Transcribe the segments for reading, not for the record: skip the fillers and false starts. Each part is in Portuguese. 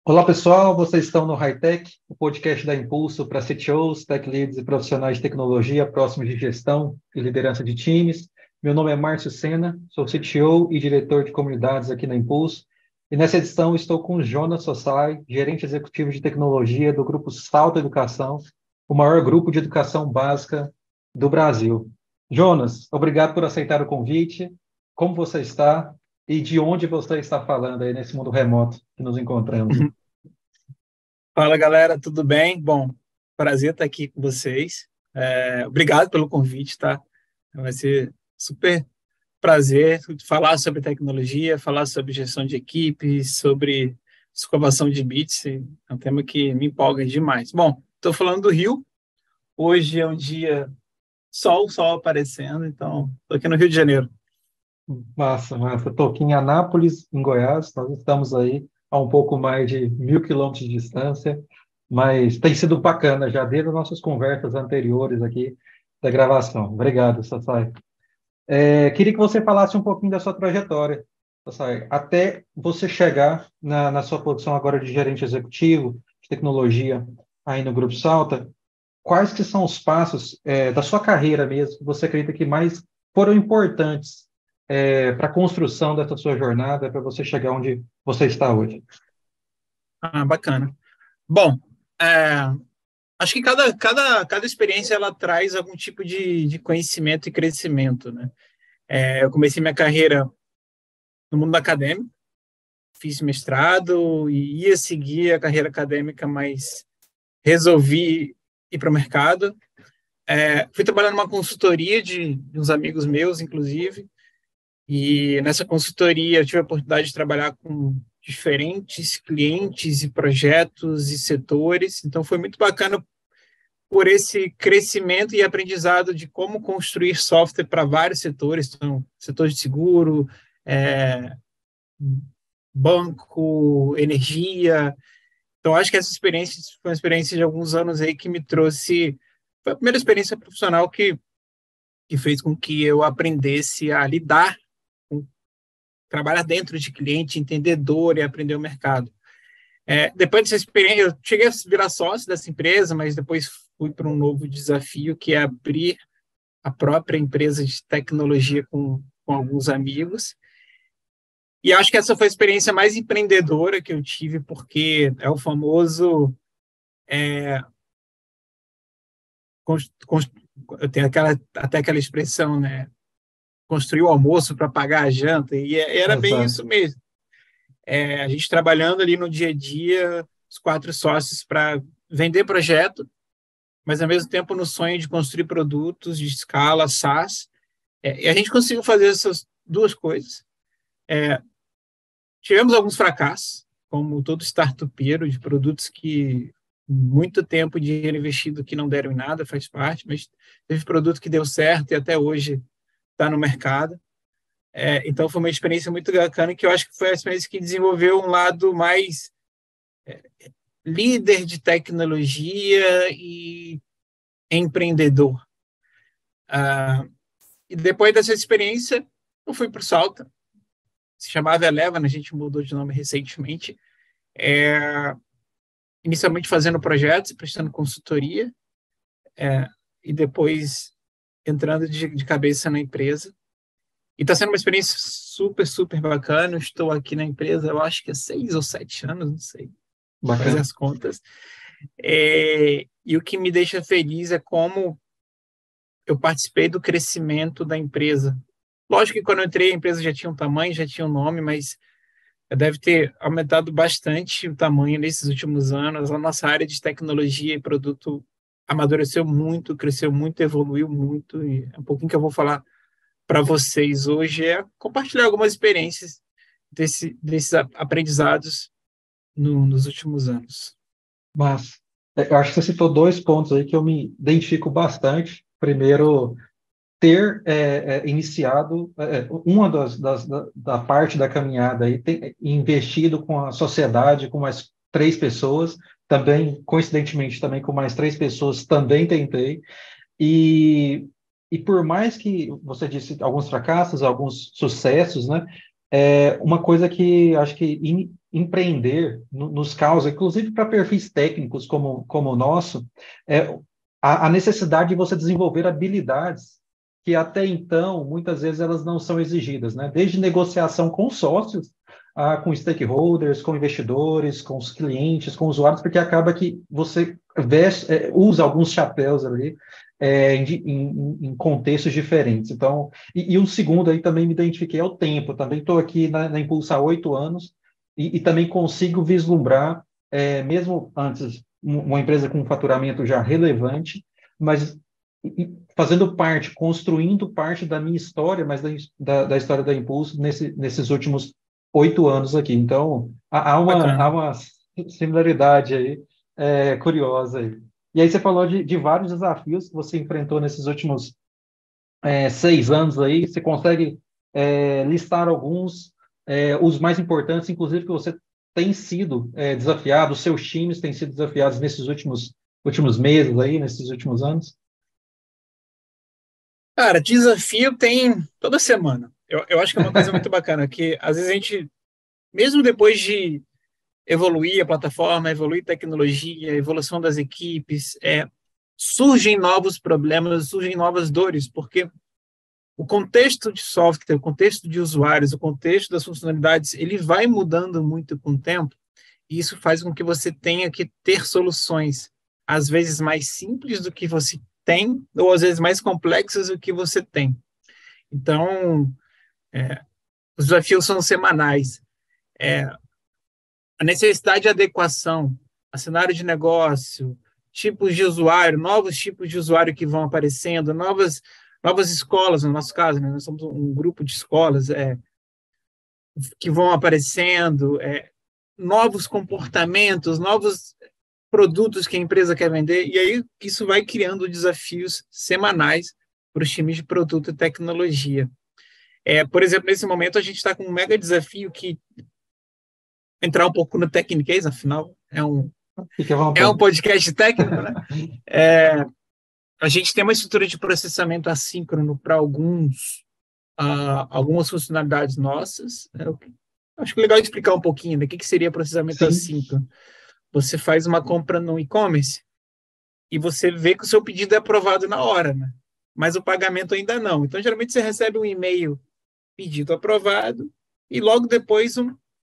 Olá, pessoal. Vocês estão no Hightech, o podcast da Impulso para CTOs, Tech Leads e profissionais de tecnologia próximos de gestão e liderança de times. Meu nome é Márcio Sena, sou CTO e diretor de comunidades aqui na Impulso. E nessa edição estou com o Jonas Sossai, gerente executivo de tecnologia do Grupo Salto Educação, o maior grupo de educação básica do Brasil. Jonas, obrigado por aceitar o convite. Como você está? E de onde você está falando aí nesse mundo remoto que nos encontramos? Fala, galera, tudo bem? Bom, prazer estar aqui com vocês. Obrigado pelo convite, tá? Vai ser super prazer falar sobre tecnologia, falar sobre gestão de equipes, sobre escovação de bits. É um tema que me empolga demais. Bom, estou falando do Rio. Hoje é um dia sol aparecendo, então estou aqui no Rio de Janeiro. Massa, massa. Estou aqui em Anápolis, em Goiás. Nós estamos aí a um pouco mais de 1.000 quilômetros de distância, mas tem sido bacana já desde as nossas conversas anteriores aqui da gravação. Obrigado, Sassai. Queria que você falasse um pouquinho da sua trajetória, Sassai, até você chegar na sua posição agora de gerente executivo de tecnologia aí no Grupo Salta. Quais que são os passos da sua carreira mesmo que você acredita que mais foram importantes para a construção dessa sua jornada, para você chegar onde você está hoje? Bacana. Bom, acho que cada experiência ela traz algum tipo de conhecimento e crescimento, né? Eu comecei minha carreira no mundo acadêmico, fiz mestrado e ia seguir a carreira acadêmica, mas resolvi ir para o mercado. Fui trabalhar numa consultoria de uns amigos meus, inclusive, e nessa consultoria eu tive a oportunidade de trabalhar com diferentes clientes e projetos e setores, então foi muito bacana por esse crescimento e aprendizado de como construir software para vários setores, então, setor de seguro, banco, energia. Então, acho que essa experiência foi uma experiência de alguns anos aí que me trouxe... Foi a primeira experiência profissional que fez com que eu aprendesse a lidar com trabalhar dentro de cliente, entender dor e aprender o mercado. Depois dessa experiência, eu cheguei a virar sócio dessa empresa, mas depois fui para um novo desafio, que é abrir a própria empresa de tecnologia com alguns amigos. E acho que essa foi a experiência mais empreendedora que eu tive, porque é o famoso... tem até aquela expressão, né? Construir o almoço para pagar a janta, e era bem isso mesmo. A gente trabalhando ali no dia a dia, os 4 sócios para vender projeto, mas ao mesmo tempo no sonho de construir produtos de escala, SaaS. E a gente conseguiu fazer essas duas coisas. Tivemos alguns fracassos, como todo startupeiro, de produtos que muito tempo de dinheiro investido que não deram em nada, faz parte, mas teve produto que deu certo e até hoje está no mercado. Então, foi uma experiência muito bacana, que eu acho que foi a experiência que desenvolveu um lado mais líder de tecnologia e empreendedor. E depois dessa experiência, eu fui para o Salta. Se chamava Eleven, a gente mudou de nome recentemente. Inicialmente fazendo projetos, prestando consultoria, e depois entrando de cabeça na empresa. E está sendo uma experiência super, super bacana. Estou aqui na empresa, eu acho que há 6 ou 7 anos, não sei, fazer as contas. E o que me deixa feliz é como eu participei do crescimento da empresa. Lógico que quando eu entrei, a empresa já tinha um tamanho, já tinha um nome, mas deve ter aumentado bastante o tamanho nesses últimos anos. A nossa área de tecnologia e produto amadureceu muito, cresceu muito, evoluiu muito. E é um pouquinho que eu vou falar para vocês hoje, compartilhar algumas experiências desses aprendizados nos últimos anos. Mas eu acho que você citou 2 pontos aí que eu me identifico bastante. Primeiro, ter iniciado uma da parte da caminhada aí, investido com a sociedade, com mais 3 pessoas, também, coincidentemente, também com mais 3 pessoas, também tentei. E por mais que você disse alguns fracassos, alguns sucessos, né? Uma coisa que acho que empreender nos causa, inclusive para perfis técnicos como o nosso, a necessidade de você desenvolver habilidades que até então, muitas vezes, elas não são exigidas, né? Desde negociação com sócios, com stakeholders, com investidores, com os clientes, com usuários, porque acaba que você usa alguns chapéus ali em contextos diferentes. Então, e um segundo aí também me identifiquei é o tempo. Também estou aqui na Impulsa há 8 anos e também consigo vislumbrar, mesmo antes, uma empresa com um faturamento já relevante, mas fazendo parte, construindo parte da minha história, mas da história da Impulso nesses últimos 8 anos aqui. Então, há Bacana. uma similaridade aí, curiosa aí. E aí você falou de vários desafios que você enfrentou nesses últimos 6 anos aí. Você consegue listar alguns, os mais importantes, inclusive que você tem sido desafiado, os seus times têm sido desafiados nesses últimos meses aí, nesses últimos anos? Cara, desafio tem toda semana. Eu acho que é uma coisa muito bacana, que às vezes a gente, mesmo depois de evoluir a plataforma, evoluir a tecnologia, a evolução das equipes, surgem novos problemas, surgem novas dores, porque o contexto de software, o contexto de usuários, o contexto das funcionalidades, ele vai mudando muito com o tempo, e isso faz com que você tenha que ter soluções, às vezes mais simples do que você tem, ou às vezes mais complexas do que você tem. Então, os desafios são semanais. A necessidade de adequação a cenário de negócio, tipos de usuário, novos tipos de usuário que vão aparecendo, novas escolas, no nosso caso, né? Nós somos um grupo de escolas que vão aparecendo, novos comportamentos, novos produtos que a empresa quer vender, e aí isso vai criando desafios semanais para os times de produto e tecnologia. Por exemplo, nesse momento a gente está com um mega desafio que entrar um pouco no Tecniquez, afinal, Fique à é um vontade. podcast técnico, né? A gente tem uma estrutura de processamento assíncrono para algumas funcionalidades nossas. Acho que é legal explicar um pouquinho, né? O que seria processamento Sim. assíncrono. Você faz uma compra no e-commerce e você vê que o seu pedido é aprovado na hora, né? Mas o pagamento ainda não. Então, geralmente, você recebe um e-mail pedido aprovado e logo depois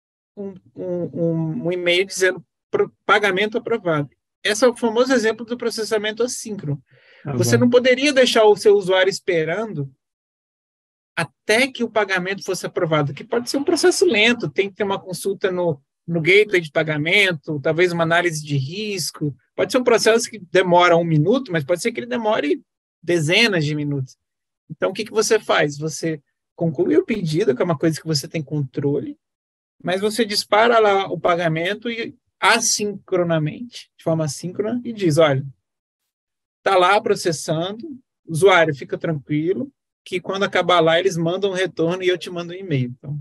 um e-mail dizendo pagamento aprovado. Esse é o famoso exemplo do processamento assíncrono. Você não Exato. poderia deixar o seu usuário esperando até que o pagamento fosse aprovado, que pode ser um processo lento, tem que ter uma consulta no gateway de pagamento, talvez uma análise de risco. Pode ser um processo que demora 1 minuto, mas pode ser que ele demore dezenas de minutos. Então, o que você faz? Você conclui o pedido, que é uma coisa que você tem controle, mas você dispara lá o pagamento e assincronamente, de forma assíncrona, e diz, olha, está lá processando, o usuário fica tranquilo, que quando acabar lá, eles mandam um retorno e eu te mando um e-mail. Então,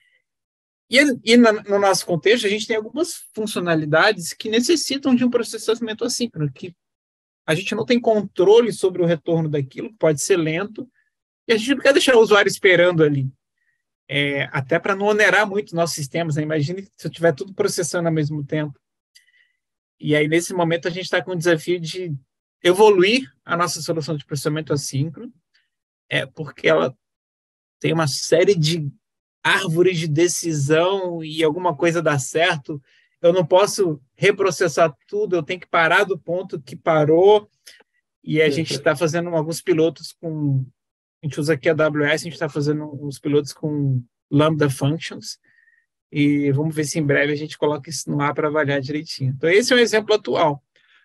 no nosso contexto, a gente tem algumas funcionalidades que necessitam de um processamento assíncrono, que a gente não tem controle sobre o retorno daquilo, pode ser lento, e a gente não quer deixar o usuário esperando ali. Até para não onerar muito nossos sistemas, né? Imagine se eu estiver tudo processando ao mesmo tempo. E aí, nesse momento, a gente está com o desafio de evoluir a nossa solução de processamento assíncrono, porque ela tem uma série de árvores de decisão e alguma coisa dá certo, eu não posso reprocessar tudo, eu tenho que parar do ponto que parou, e a gente está fazendo alguns pilotos a gente usa aqui a AWS, a gente está fazendo uns pilotos com Lambda Functions, e vamos ver se em breve a gente coloca isso no ar para avaliar direitinho. Então, esse é um exemplo atual.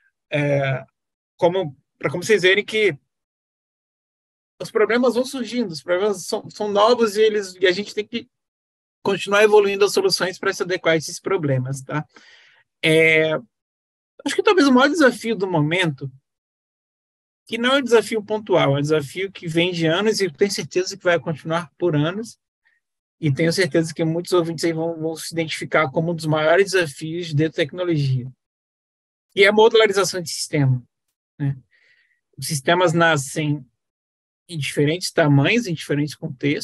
Para como vocês verem que os problemas vão surgindo, os problemas são novos e a gente tem que continuar evoluindo as soluções para se adequar a esses problemas, tá? Acho que talvez o maior desafio do momento, que não é um desafio pontual, é um desafio que vem de anos e tenho certeza que vai continuar por anos, e tenho certeza que muitos ouvintes aí vão se identificar como um dos maiores desafios dentro da tecnologia, e é a modularização de sistema, né? Os sistemas nascem em diferentes tamanhos, em diferentes contextos,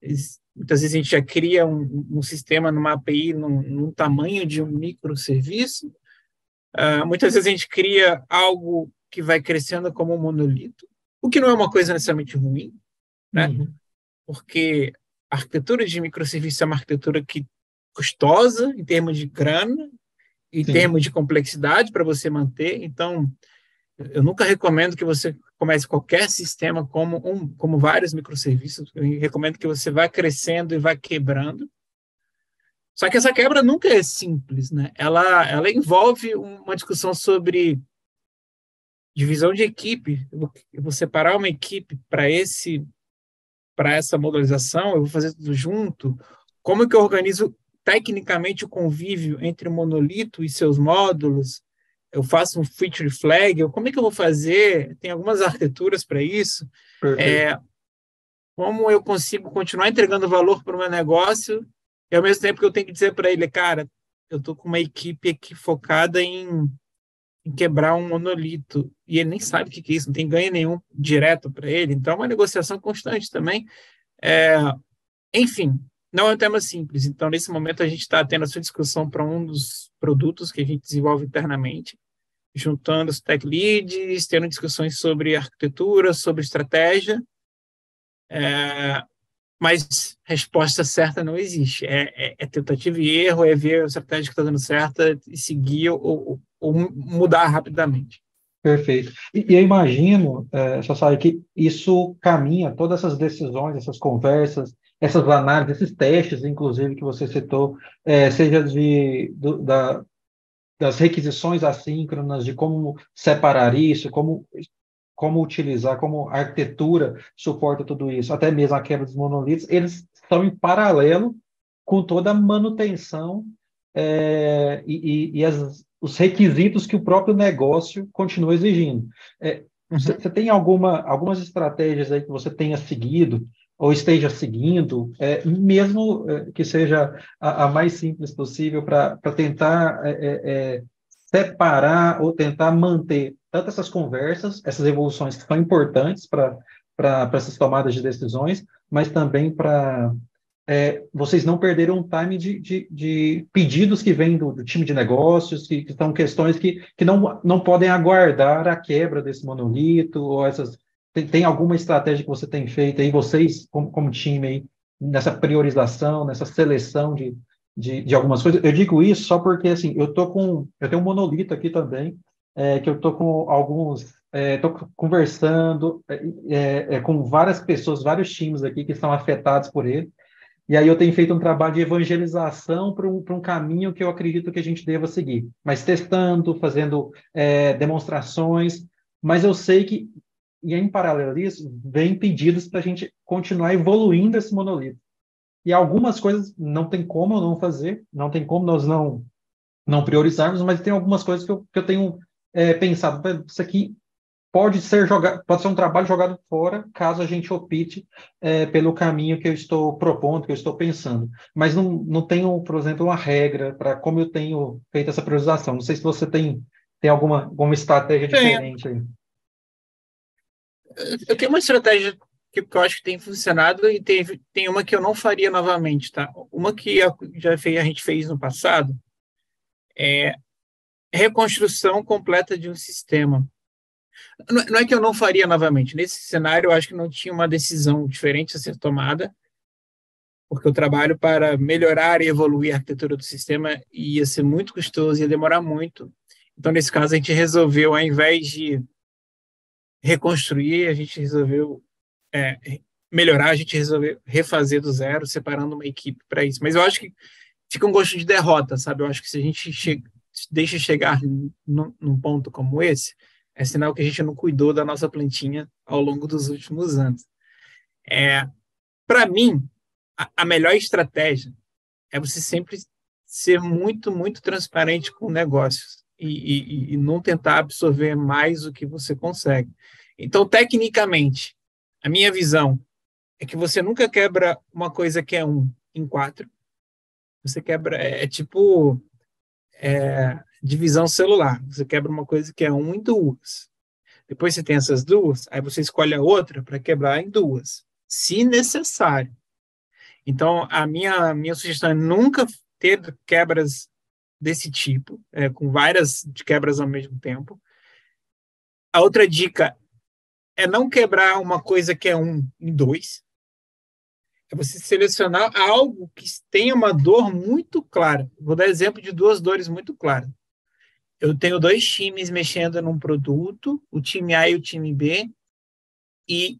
Muitas vezes a gente já cria um sistema numa API num tamanho de um microserviço. Muitas vezes a gente cria algo que vai crescendo como um monolito, o que não é uma coisa necessariamente ruim, né? Uhum. Porque a arquitetura de microserviço é uma arquitetura custosa em termos de grana, em Sim. termos de complexidade para você manter. Então, eu nunca recomendo que você comece qualquer sistema como vários microserviços. Eu recomendo que você vá crescendo e vá quebrando. Só que essa quebra nunca é simples, né? Ela envolve uma discussão sobre divisão de equipe. Eu vou separar uma equipe para essa modularização, eu vou fazer tudo junto. Como que eu organizo tecnicamente o convívio entre o monolito e seus módulos? Eu faço um feature flag? Como é que eu vou fazer? Tem algumas arquiteturas para isso. Perfeito. Como eu consigo continuar entregando valor para o meu negócio e, ao mesmo tempo, que eu tenho que dizer para ele, cara, eu estou com uma equipe aqui focada em quebrar um monolito, e ele nem sabe o que é isso, não tem ganho nenhum direto para ele, então é uma negociação constante também. Enfim, não é um tema simples, então nesse momento a gente está tendo essa discussão para um dos produtos que a gente desenvolve internamente, juntando os tech leads, tendo discussões sobre arquitetura, sobre estratégia, mas resposta certa não existe. É tentativa e erro, é ver a estratégia que está dando certa e seguir ou mudar rapidamente. Perfeito. E eu imagino, Sassai, que isso caminha, todas essas decisões, essas conversas, essas análises, esses testes, inclusive, que você citou, seja das requisições assíncronas, de como separar isso, como utilizar, como a arquitetura suporta tudo isso, até mesmo a quebra dos monolitos, eles estão em paralelo com toda a manutenção e os requisitos que o próprio negócio continua exigindo. Você tem algumas estratégias aí que você tenha seguido ou esteja seguindo, mesmo que seja a mais simples possível, para tentar separar ou tentar manter tanto essas conversas, essas evoluções que são importantes para essas tomadas de decisões, mas também para vocês não perderam um time de pedidos que vêm do time de negócios, que são questões que não podem aguardar a quebra desse monolito, ou essas. Tem alguma estratégia que você tem feito aí, vocês, como time, aí, nessa priorização, nessa seleção de algumas coisas? Eu digo isso só porque, assim, eu tenho um monolito aqui também, que eu estou com alguns. Estou conversando com várias pessoas, vários times aqui que estão afetados por ele. E aí eu tenho feito um trabalho de evangelização para um caminho que eu acredito que a gente deva seguir. Mas testando, fazendo demonstrações, mas eu sei que, e em paralelo a isso, vem pedidos para a gente continuar evoluindo esse monolito. E algumas coisas não tem como eu não fazer, não tem como nós não priorizarmos, mas tem algumas coisas que eu tenho pensado, isso aqui pode ser um trabalho jogado fora, caso a gente opte pelo caminho que eu estou propondo, que eu estou pensando. Mas não tenho, por exemplo, uma regra para como eu tenho feito essa priorização. Não sei se você tem alguma estratégia diferente aí. Eu tenho uma estratégia que eu acho que tem funcionado e tem uma que eu não faria novamente, tá? Uma que a gente fez no passado é reconstrução completa de um sistema. Não é que eu não faria novamente. Nesse cenário, eu acho que não tinha uma decisão diferente a ser tomada, porque o trabalho para melhorar e evoluir a arquitetura do sistema ia ser muito custoso, ia demorar muito. Então, nesse caso, a gente resolveu, ao invés de reconstruir, a gente resolveu melhorar, a gente resolveu refazer do zero, separando uma equipe para isso. Mas eu acho que fica um gosto de derrota, sabe? Eu acho que se a gente deixa chegar num ponto como esse, é sinal que a gente não cuidou da nossa plantinha ao longo dos últimos anos. Para mim, a melhor estratégia é você sempre ser muito, muito transparente com negócios e não tentar absorver mais do que você consegue. Então, tecnicamente, a minha visão é que você nunca quebra uma coisa que é 1 em 4. Você quebra, tipo divisão celular. Você quebra uma coisa que é 1 em 2. Depois você tem essas duas, aí você escolhe a outra para quebrar em 2, se necessário. Então, a minha sugestão é nunca ter quebras desse tipo, com várias quebras ao mesmo tempo. A outra dica é não quebrar uma coisa que é 1 em 2. É você selecionar algo que tenha uma dor muito clara. Vou dar exemplo de 2 dores muito claras. Eu tenho 2 times mexendo num produto, o time A e o time B, e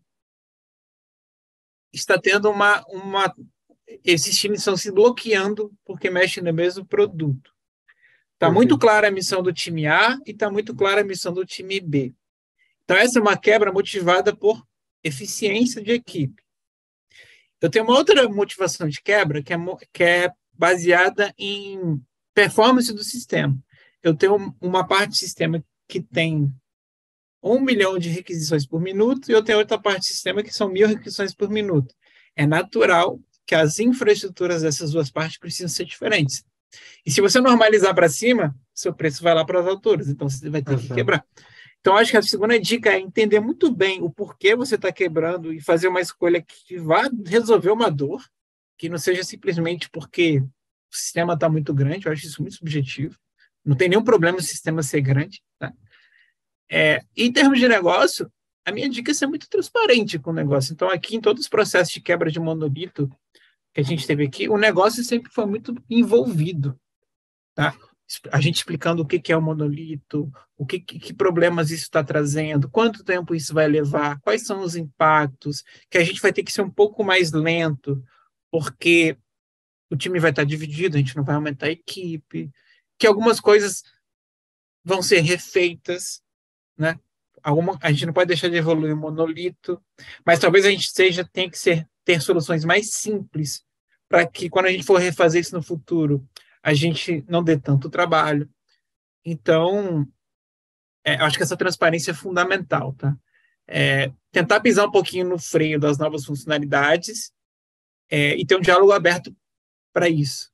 está tendo esses times estão se bloqueando porque mexem no mesmo produto. Está muito clara a missão do time A e está muito clara a missão do time B. Então, essa é uma quebra motivada por eficiência de equipe. Eu tenho uma outra motivação de quebra que é baseada em performance do sistema. Eu tenho uma parte do sistema que tem 1 milhão de requisições por minuto e eu tenho outra parte do sistema que são 1.000 requisições por minuto. É natural que as infraestruturas dessas duas partes precisam ser diferentes. E se você normalizar para cima, seu preço vai lá para as alturas, então você vai ter que quebrar. Então, acho que a segunda dica é entender muito bem o porquê você está quebrando e fazer uma escolha que vá resolver uma dor, que não seja simplesmente porque o sistema está muito grande. Eu acho isso muito subjetivo. Não tem nenhum problema o sistema ser grande. Tá? Em termos de negócio, a minha dica é ser muito transparente com o negócio. Então, aqui, em todos os processos de quebra de monolito que a gente teve aqui, o negócio sempre foi muito envolvido. Tá? A gente explicando o que é o monolito, que problemas isso está trazendo, quanto tempo isso vai levar, quais são os impactos, que a gente vai ter que ser um pouco mais lento, porque o time vai estar dividido, a gente não vai aumentar a equipe, que algumas coisas vão ser refeitas, né? A gente não pode deixar de evoluir o monolito, mas talvez a gente tenha que ter soluções mais simples para que quando a gente for refazer isso no futuro, a gente não dê tanto trabalho. Então, acho que essa transparência é fundamental, tá? Tentar pisar um pouquinho no freio das novas funcionalidades e ter um diálogo aberto para isso.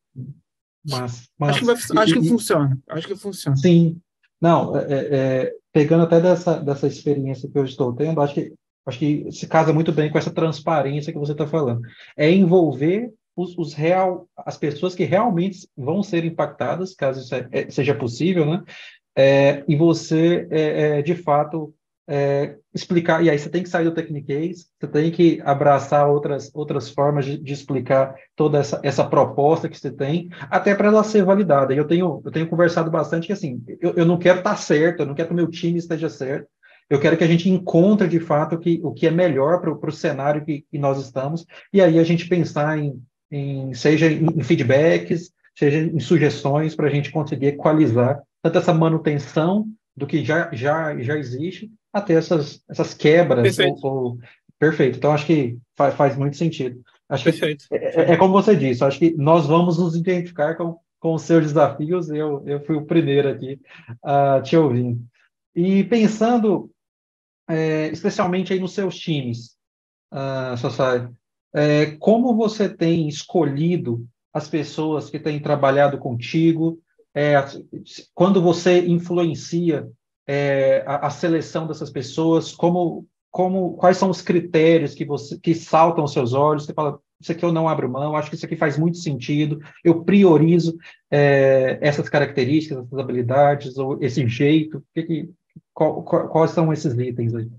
Acho que funciona. Acho que funciona. Sim. Não, pegando até dessa experiência que eu estou tendo, acho que se casa muito bem com essa transparência que você está falando. É envolver as pessoas que realmente vão ser impactadas, caso isso seja possível, né? E você, de fato, explicar. E aí você tem que sair do Techniquez, você tem que abraçar outras formas de explicar toda essa proposta que você tem, até para ela ser validada. E eu tenho conversado bastante que, assim, eu não quero estar certo, eu não quero que o meu time esteja certo, eu quero que a gente encontre, de fato, o que é melhor para o cenário que nós estamos, e aí a gente pensar seja em feedbacks, seja em sugestões para a gente conseguir equalizar tanto essa manutenção do que já existe, até essas quebras. Perfeito. Perfeito. Então, acho que faz muito sentido. Acho Perfeito. que é como você disse, acho que nós vamos nos identificar com os seus desafios. Eu fui o primeiro aqui a te ouvir. E pensando especialmente aí nos seus times, Sassai, como você tem escolhido as pessoas que têm trabalhado contigo? Quando você influencia a seleção dessas pessoas, quais são os critérios que saltam aos seus olhos? Você fala, isso aqui eu não abro mão, acho que isso aqui faz muito sentido, eu priorizo essas características, essas habilidades, ou esse jeito. Quais são esses itens aí?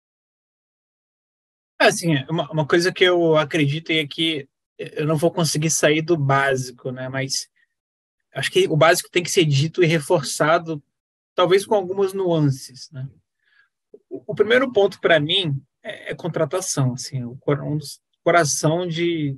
Assim, uma coisa que eu acredito é que eu não vou conseguir sair do básico, né? Mas acho que o básico tem que ser dito e reforçado, talvez com algumas nuances, né? O primeiro ponto para mim é contratação, assim, um dos coração de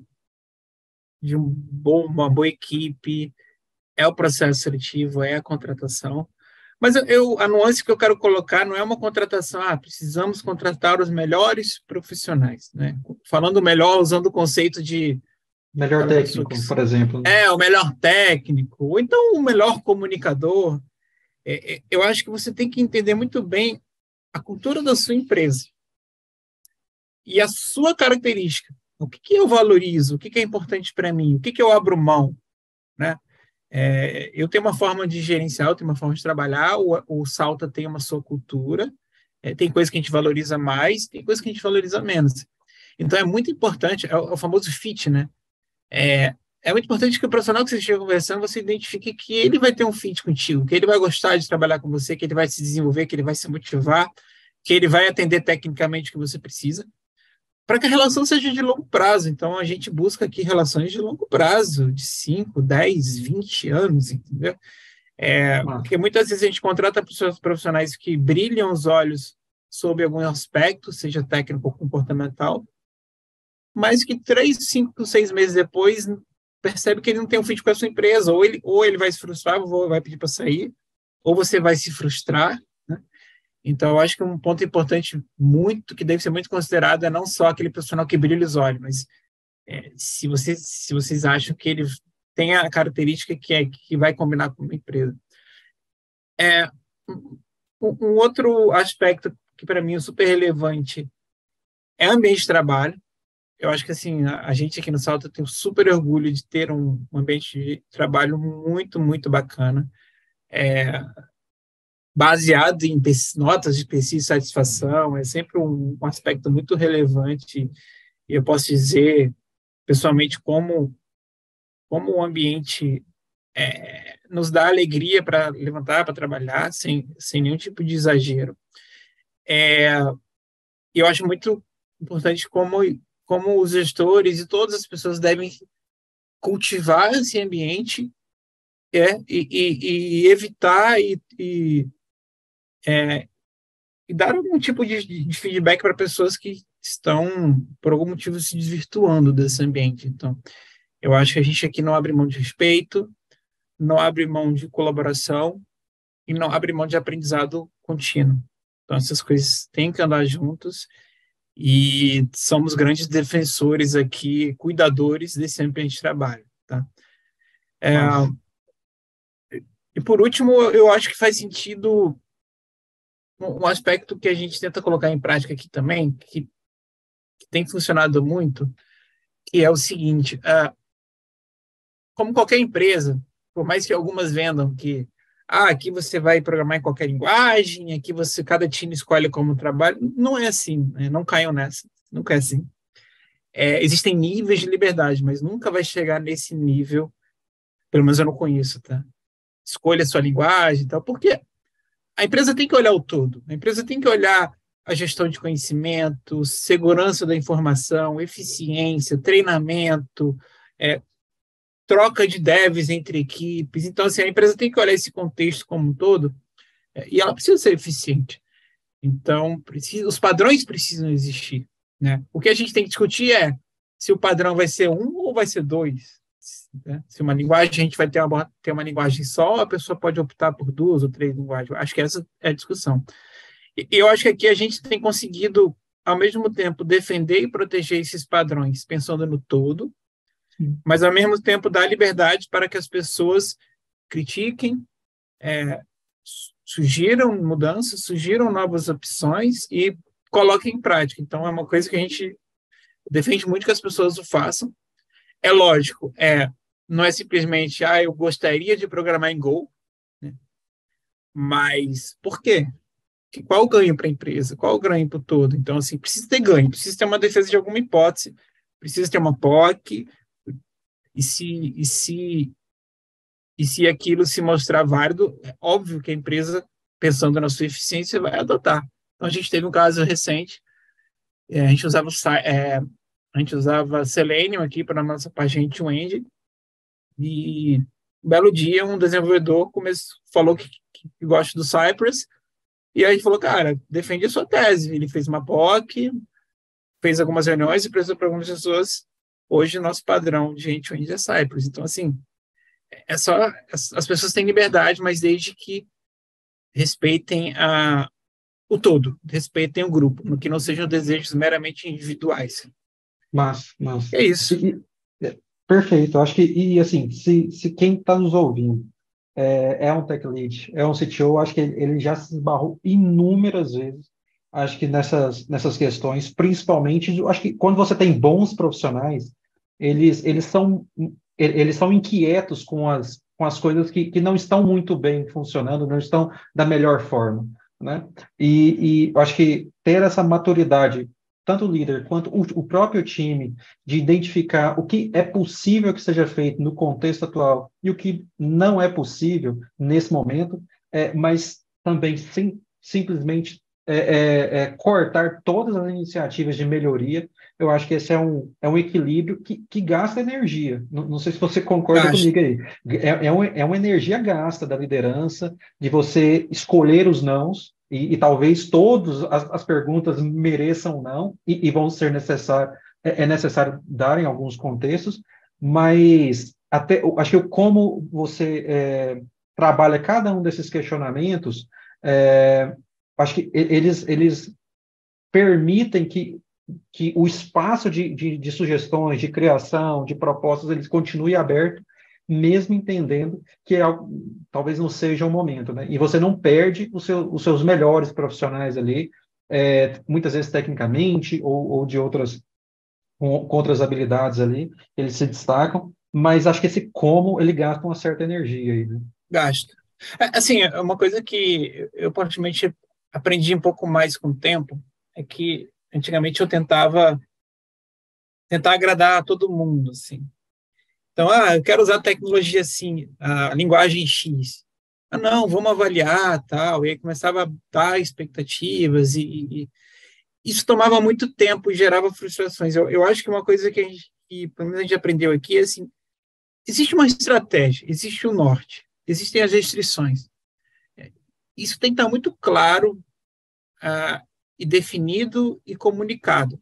uma boa equipe é o processo seletivo, é a contratação. Mas a nuance que eu quero colocar não é uma contratação, precisamos contratar os melhores profissionais, né? Falando melhor, usando o conceito de... Melhor técnico, por exemplo. O melhor técnico, ou então o melhor comunicador. Eu acho que você tem que entender muito bem a cultura da sua empresa e a sua característica. O que eu valorizo, o que é importante para mim, o que eu abro mão, né? Eu tenho uma forma de gerenciar, eu tenho uma forma de trabalhar, o Salta tem uma sua cultura, tem coisas que a gente valoriza mais, tem coisas que a gente valoriza menos. Então, é muito importante, é o famoso fit, né? É muito importante que o profissional que você esteja conversando, você identifique que ele vai ter um fit contigo, que ele vai gostar de trabalhar com você, que ele vai se desenvolver, que ele vai se motivar, que ele vai atender tecnicamente o que você precisa, para que a relação seja de longo prazo. Então, a gente busca aqui relações de longo prazo, de 5, 10, 20 anos, entendeu? Porque muitas vezes a gente contrata pessoas profissionais que brilham os olhos sobre algum aspecto, seja técnico ou comportamental, mas que 3, 5, 6 meses depois percebe que ele não tem um fit com a sua empresa, ou ele vai se frustrar, ou vai pedir para sair, ou você vai se frustrar, né? Então, eu acho que um ponto importante, muito, que deve ser muito considerado, é não só aquele profissional que brilha os olhos, mas se vocês acham que ele tem a característica que vai combinar com uma empresa. Um outro aspecto que, para mim, é super relevante é o ambiente de trabalho. Eu acho que, assim, a gente aqui no Salto tem um super orgulho de ter um ambiente de trabalho muito, muito bacana, baseado em notas de pesquisa e satisfação. É sempre um aspecto muito relevante, e eu posso dizer, pessoalmente, como o ambiente nos dá alegria para levantar, para trabalhar, sem nenhum tipo de exagero. E eu acho muito importante como os gestores e todas as pessoas devem cultivar esse ambiente e evitar e dar algum tipo de feedback para pessoas que estão, por algum motivo, se desvirtuando desse ambiente. Então, eu acho que a gente aqui não abre mão de respeito, não abre mão de colaboração e não abre mão de aprendizado contínuo. Então, essas coisas têm que andar juntos e somos grandes defensores aqui, cuidadores desse ambiente de trabalho, tá? E, por último, eu acho que faz sentido um aspecto que a gente tenta colocar em prática aqui também, que tem funcionado muito, que é o seguinte: como qualquer empresa, por mais que algumas vendam que aqui você vai programar em qualquer linguagem, aqui cada time escolhe como trabalha, não é assim, né? Não caiam nessa, nunca é assim. Existem níveis de liberdade, mas nunca vai chegar nesse nível, pelo menos eu não conheço, tá? Escolha a sua linguagem e tal, porque a empresa tem que olhar o todo, a empresa tem que olhar a gestão de conhecimento, segurança da informação, eficiência, treinamento, troca de devs entre equipes. Então, assim, a empresa tem que olhar esse contexto como um todo, e ela precisa ser eficiente. Então, os padrões precisam existir, né? O que a gente tem que discutir é se o padrão vai ser 1 ou vai ser 2. Né? Se uma linguagem, a gente vai ter uma linguagem só, a pessoa pode optar por 2 ou 3 linguagens. Acho que essa é a discussão. E eu acho que aqui a gente tem conseguido, ao mesmo tempo, defender e proteger esses padrões, pensando no todo, mas, ao mesmo tempo, dar liberdade para que as pessoas critiquem, sugiram mudanças, sugiram novas opções e coloquem em prática. Então, é uma coisa que a gente defende muito que as pessoas o façam. É lógico, não é simplesmente, eu gostaria de programar em Go, né? Mas por quê? Qual o ganho para a empresa? Qual o ganho para o todo? Então, assim, precisa ter ganho, precisa ter uma defesa de alguma hipótese, precisa ter uma POC, e se aquilo se mostrar válido, é óbvio que a empresa, pensando na sua eficiência, vai adotar. Então, a gente teve um caso recente, a gente usava Selenium aqui para a nossa página end-to-end, e um belo dia um desenvolvedor falou que gosta do Cypress, e aí a gente falou, cara, defende a sua tese. Ele fez uma POC, fez algumas reuniões e apresentou para algumas pessoas. Hoje, nosso padrão de end-to-end é Cypress. Então, assim, as pessoas têm liberdade, mas desde que respeitem o todo, respeitem o grupo, no que não sejam desejos meramente individuais. Mas É isso. Perfeito. Acho que, e assim, se quem está nos ouvindo um tech lead, é um CTO, acho que ele já se esbarrou inúmeras vezes, acho que nessas questões, principalmente, acho que quando você tem bons profissionais, eles são inquietos com as coisas que não estão muito bem funcionando, não estão da melhor forma, né? E eu acho que ter essa maturidade tanto o líder quanto o próprio time, de identificar o que é possível que seja feito no contexto atual e o que não é possível nesse momento, mas também simplesmente cortar todas as iniciativas de melhoria. Eu acho que esse é um equilíbrio que gasta energia. Não sei se você concorda Gasto. comigo aí. É uma energia gasta da liderança, de você escolher os nãos, e talvez todas as perguntas mereçam não, e vão ser necessário, é necessário dar em alguns contextos, mas até, acho que como você trabalha cada um desses questionamentos, acho que eles permitem que o espaço de sugestões, de criação, de propostas, eles continue aberto, mesmo entendendo que talvez não seja o momento, né? E você não perde os seus melhores profissionais ali, muitas vezes tecnicamente ou de com outras habilidades ali, eles se destacam, mas acho que esse como ele gasta uma certa energia aí, né? Gasto. Assim, é uma coisa que eu particularmente aprendi um pouco mais com o tempo é que antigamente eu tentar agradar a todo mundo, assim. Então, eu quero usar a tecnologia assim, a linguagem X. Não, vamos avaliar, tal. E aí começava a dar expectativas e isso tomava muito tempo e gerava frustrações. Eu acho que uma coisa que pelo menos a gente aprendeu aqui é assim, existe uma estratégia, existe o norte, existem as restrições. Isso tem que estar muito claro e definido e comunicado.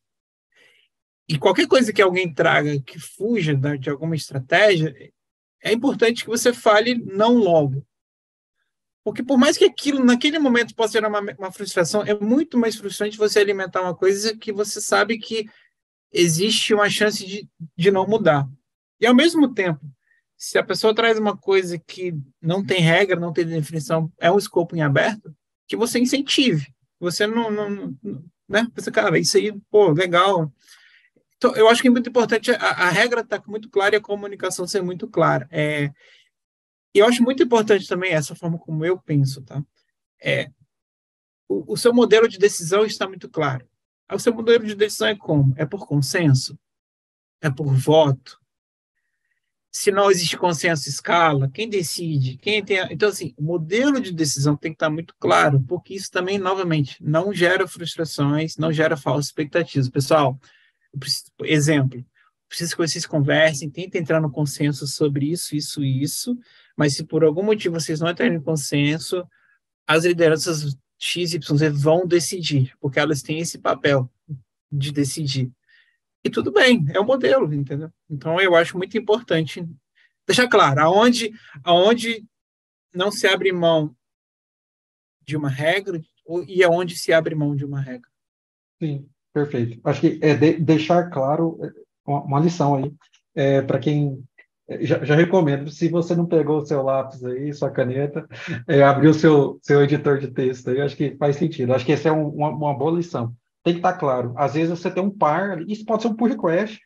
E qualquer coisa que alguém traga que fuja de alguma estratégia, é importante que você fale não logo. Porque por mais que aquilo, naquele momento, possa gerar uma frustração, é muito mais frustrante você alimentar uma coisa que você sabe que existe uma chance de não mudar. E, ao mesmo tempo, se a pessoa traz uma coisa que não tem regra, não tem definição, é um escopo em aberto, que você incentive. Você não né? Você, cara, isso aí, pô, legal. Então, eu acho que é muito importante a regra estar muito clara e a comunicação ser muito clara. E eu acho muito importante também essa forma como eu penso, tá? É, o seu modelo de decisão está muito claro. O seu modelo de decisão é como? É por consenso? É por voto? Se não existe consenso, escala? Quem decide? Quem tem? Então, assim, o modelo de decisão tem que estar muito claro, porque isso também, novamente, não gera frustrações, não gera falsas expectativas. Pessoal, exemplo, preciso que vocês conversem, tentem entrar no consenso sobre isso, isso e isso, mas se por algum motivo vocês não entrarem em consenso, as lideranças X, Y, Z vão decidir, porque elas têm esse papel de decidir. E tudo bem, é o modelo, entendeu? Então, eu acho muito importante deixar claro, aonde não se abre mão de uma regra e aonde se abre mão de uma regra. Sim, perfeito. Acho que deixar claro uma lição aí, para quem já recomendo, se você não pegou o seu lápis aí, sua caneta, abrir o seu editor de texto aí, acho que faz sentido. Acho que essa é uma boa lição. Tem que estar claro. Às vezes você tem um par, isso pode ser um pull request,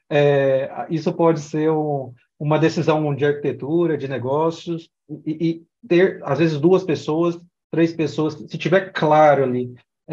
isso pode ser uma decisão de arquitetura, de negócios, e ter, às vezes, duas pessoas, três pessoas, se tiver claro ali,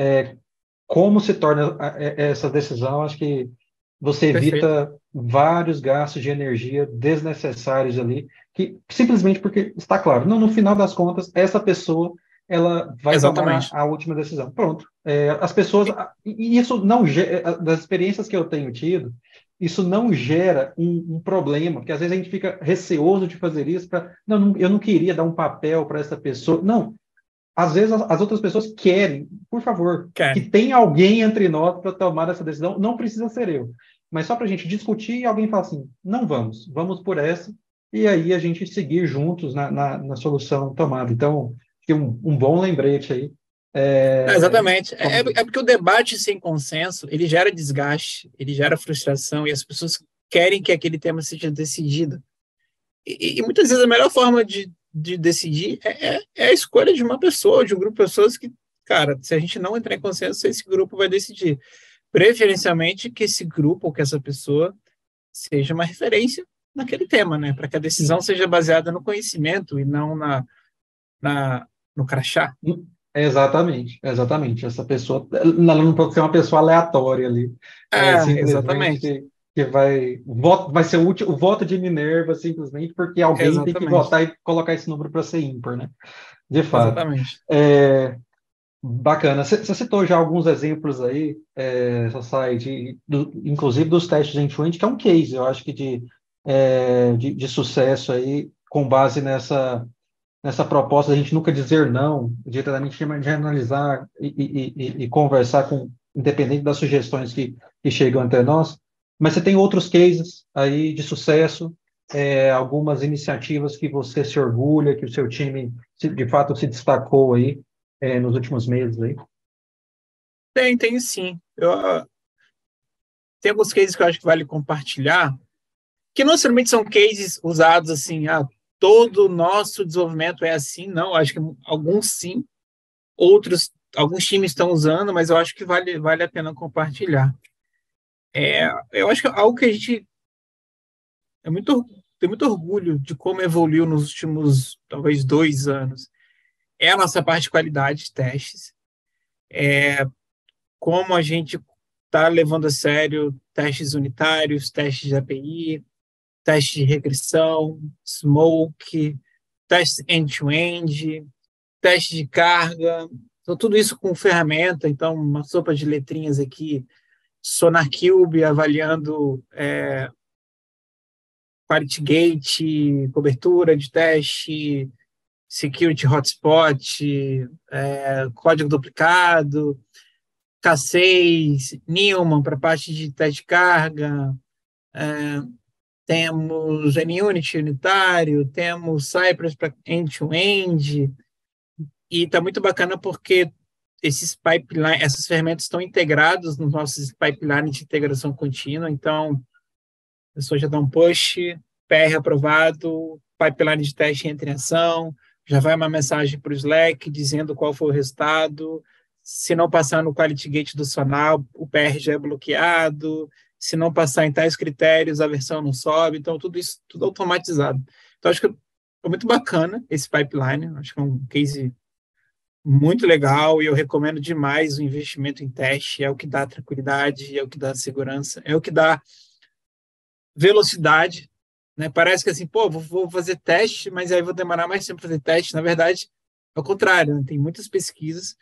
como se torna essa decisão, acho que você Perfeito. evita vários gastos de energia desnecessários ali, que simplesmente porque está claro, no final das contas, essa pessoa ela vai tomar Exatamente. a última decisão. Pronto. As pessoas, e isso não das experiências que eu tenho tido, isso não gera um problema, porque às vezes a gente fica receoso de fazer isso não, eu não queria dar um papel para essa pessoa. Não, às vezes as outras pessoas querem, por favor, que Querem. tenha alguém entre nós para tomar essa decisão, não precisa ser eu, mas só para a gente discutir e alguém fala assim, não vamos por essa, e aí a gente seguir juntos na solução tomada. Então, que um bom lembrete aí. Exatamente. Como... É porque o debate sem consenso, ele gera desgaste, ele gera frustração, e as pessoas querem que aquele tema seja decidido. E muitas vezes a melhor forma de decidir é a escolha de uma pessoa, de um grupo de pessoas que, cara, se a gente não entrar em consenso, esse grupo vai decidir. Preferencialmente que esse grupo ou que essa pessoa seja uma referência naquele tema, né? Para que a decisão Sim. seja baseada no conhecimento e não no crachá. Exatamente, exatamente. Essa pessoa, ela não pode ser uma pessoa aleatória ali, simplesmente Exatamente. que vai ser o voto de Minerva simplesmente porque alguém tem que Exatamente. votar e colocar esse número para ser ímpar, né? De fato. Exatamente. É, bacana. Você citou já alguns exemplos aí, Sassai, inclusive dos testes end-to-end, que é um case, eu acho que de sucesso aí, com base nessa proposta da gente nunca dizer não, diretamente de analisar e conversar com, independente das sugestões que chegam até nós. Mas você tem outros cases aí de sucesso, algumas iniciativas que você se orgulha, que o seu time de fato se destacou aí nos últimos meses aí. Tem sim. Tem alguns cases que eu acho que vale compartilhar, que não necessariamente são cases usados assim, todo o nosso desenvolvimento é assim, não. Acho que alguns sim, alguns times estão usando, mas eu acho que vale a pena compartilhar. Eu acho que é algo que a gente é muito, tem muito orgulho de como evoluiu nos últimos, talvez, 2 anos. É a nossa parte de qualidade de testes, como a gente está levando a sério testes unitários, testes de API, teste de regressão, smoke, teste end-to-end, teste de carga. Então, tudo isso com ferramenta. Então, uma sopa de letrinhas aqui, SonarQube avaliando Quality Gate, cobertura de teste, Security Hotspot, código duplicado, K6, Newman para parte de teste de carga, temos NUnity unitário, temos Cypress para end-to-end, e está muito bacana porque essas ferramentas estão integradas nos nossos pipelines de integração contínua, então a pessoa já dá um push, PR aprovado, pipeline de teste entra em ação, já vai uma mensagem para o Slack dizendo qual foi o resultado, se não passar no Quality Gate do Sonar, o PR já é bloqueado, se não passar em tais critérios, a versão não sobe, então tudo isso, tudo automatizado. Então, acho que é muito bacana esse pipeline, acho que é um case muito legal e eu recomendo demais o investimento em teste, é o que dá tranquilidade, é o que dá segurança, é o que dá velocidade, né? Parece que assim, pô, vou fazer teste, mas aí vou demorar mais tempo para fazer teste. Na verdade, é o contrário, né? Tem muitas pesquisas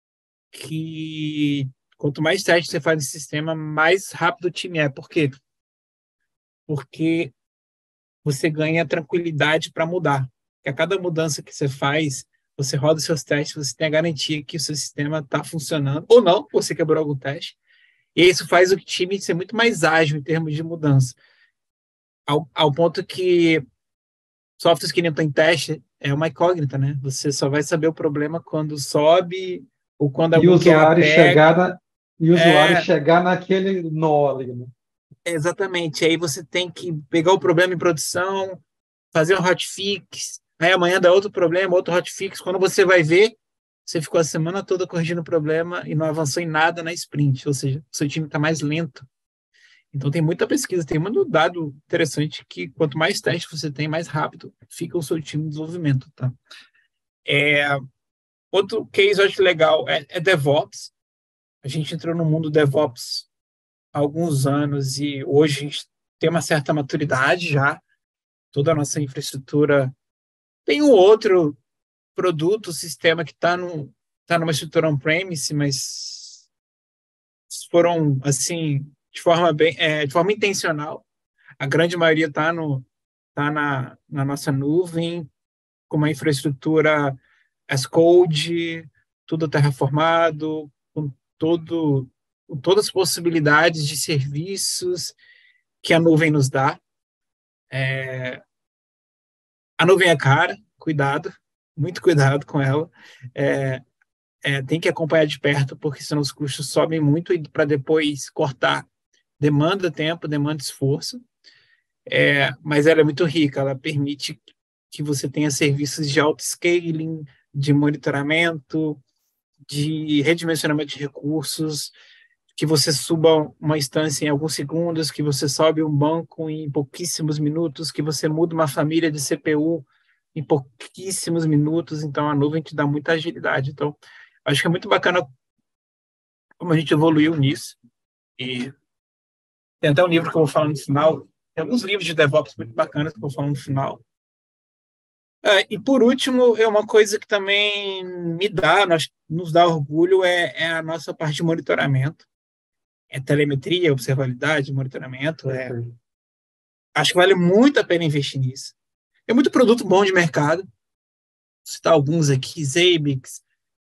que quanto mais teste você faz no sistema, mais rápido o time é. Por quê? Porque você ganha tranquilidade para mudar. Porque a cada mudança que você faz, você roda os seus testes, você tem a garantia que o seu sistema está funcionando, ou não, você quebrou algum teste. E isso faz o time ser muito mais ágil em termos de mudança. Ao ponto que softwares que não tem teste é uma incógnita, né? Você só vai saber o problema quando sobe ou quando E o algum QA usuário pega. chegar e o usuário É, chegar naquele nó ali, né? exatamente. Aí você tem que pegar o problema em produção, fazer um hotfix, aí amanhã dá outro problema, outro hotfix. Quando você vai ver, você ficou a semana toda corrigindo o problema e não avançou em nada na sprint, ou seja, o seu time está mais lento. Então tem muita pesquisa, tem muito dado interessante que quanto mais testes você tem, mais rápido fica o seu time de desenvolvimento, tá? Outro case eu acho legal é DevOps. A gente entrou no mundo DevOps há alguns anos e hoje a gente tem uma certa maturidade já. Toda a nossa infraestrutura tem um outro produto, sistema que tá numa estrutura on-premise, mas foram assim de forma intencional. A grande maioria tá na nossa nuvem, com uma infraestrutura as code, tudo terraformado, todo, com todas as possibilidades de serviços que a nuvem nos dá. A nuvem é cara, cuidado, muito cuidado com ela. Tem que acompanhar de perto, porque senão os custos sobem muito e para depois cortar demanda tempo, demanda esforço. Mas ela é muito rica, ela permite que você tenha serviços de auto-scaling, de monitoramento, de redimensionamento de recursos, que você suba uma instância em alguns segundos, que você sobe um banco em pouquíssimos minutos, que você muda uma família de CPU em pouquíssimos minutos. Então, a nuvem te dá muita agilidade. Então, Acho que é muito bacana como a gente evoluiu nisso. E tem até um livro que eu vou falar no final. Tem alguns livros de DevOps muito bacanas que eu vou falar no final. E por último, é uma coisa que também nos dá orgulho, é a nossa parte de monitoramento. É telemetria, observabilidade, monitoramento. Acho que vale muito a pena investir nisso. Tem muito produto bom de mercado. Vou citar alguns aqui: Zabbix,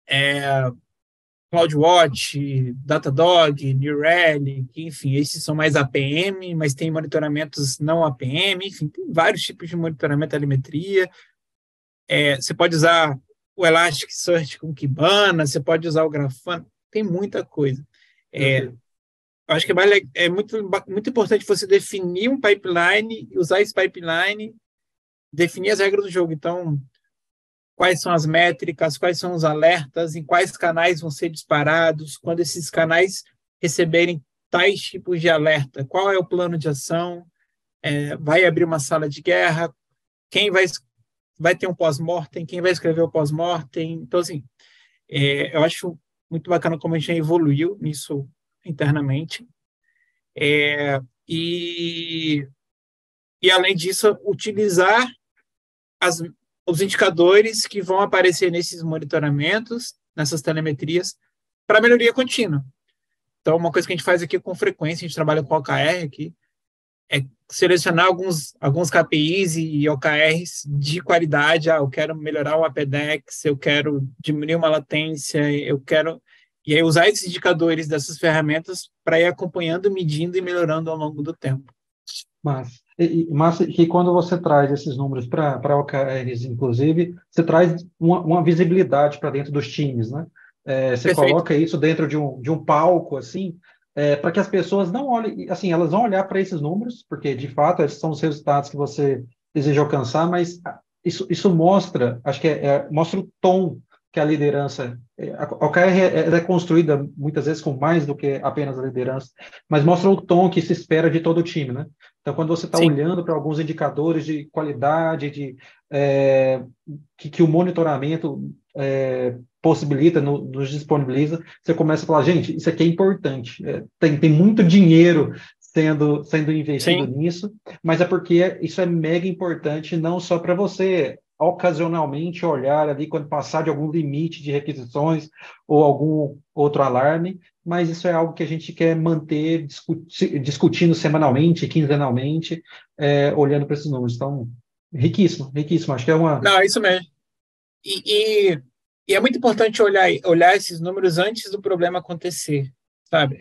CloudWatch, Datadog, New Relic, enfim, esses são mais APM, mas tem monitoramentos não APM, enfim, tem vários tipos de monitoramento de telemetria. Você pode usar o Elasticsearch com Kibana, você pode usar o Grafana, tem muita coisa. Acho que é muito importante você definir um pipeline, usar esse pipeline, definir as regras do jogo. Então, quais são as métricas, quais são os alertas, em quais canais vão ser disparados, quando esses canais receberem tais tipos de alerta, qual é o plano de ação, vai abrir uma sala de guerra, quem vai ter um pós-mortem, quem vai escrever o pós-mortem. Então, assim, eu acho muito bacana como a gente evoluiu nisso internamente. E além disso, utilizar os indicadores que vão aparecer nesses monitoramentos, nessas telemetrias, para melhoria contínua. Então, uma coisa que a gente faz aqui com frequência, a gente trabalha com OKR aqui, é selecionar alguns KPIs e OKRs de qualidade. Eu quero melhorar o APDEX, eu quero diminuir uma latência, e aí usar esses indicadores dessas ferramentas para ir acompanhando, medindo e melhorando ao longo do tempo. Mas que quando você traz esses números para OKRs, inclusive, você traz uma visibilidade para dentro dos times, né? Você Perfeito. Coloca isso dentro de um palco, assim, para que as pessoas não olhem, assim, elas vão olhar para esses números, porque, de fato, esses são os resultados que você deseja alcançar, mas isso mostra, acho que mostra o tom que a liderança... A OKR é construída, muitas vezes, com mais do que apenas a liderança, mas mostra o tom que se espera de todo o time, né? Então, quando você está olhando para alguns indicadores de qualidade, que o monitoramento possibilita, nos disponibiliza, você começa a falar, gente, isso aqui é importante, tem muito dinheiro sendo investido nisso, mas é porque isso é mega importante, não só para você ocasionalmente olhar ali quando passar de algum limite de requisições ou algum outro alarme, mas isso é algo que a gente quer manter discutindo semanalmente, quinzenalmente, olhando para esses números. Então, riquíssimo. Acho que é uma... Não, é isso mesmo. E é muito importante olhar esses números antes do problema acontecer, sabe?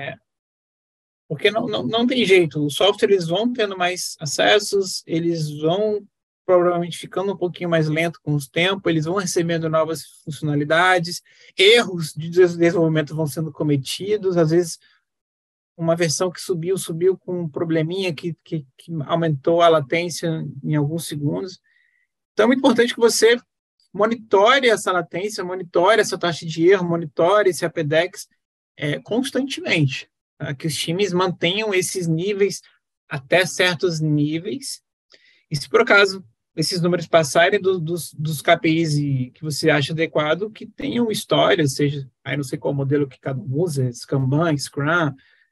Porque não tem jeito. Os softwares vão tendo mais acessos, eles vão provavelmente ficando um pouquinho mais lento com o tempo, eles vão recebendo novas funcionalidades, erros de desenvolvimento vão sendo cometidos, às vezes uma versão que subiu com um probleminha que aumentou a latência em alguns segundos. Então, é muito importante que você monitore essa latência, monitore essa taxa de erro, monitore esse APDEX constantemente, tá? Que os times mantenham esses níveis até certos níveis, e se por acaso esses números passarem dos KPIs que você acha adequado, que tenham história, seja, aí não sei qual modelo que cada um usa, Kanban, Scrum,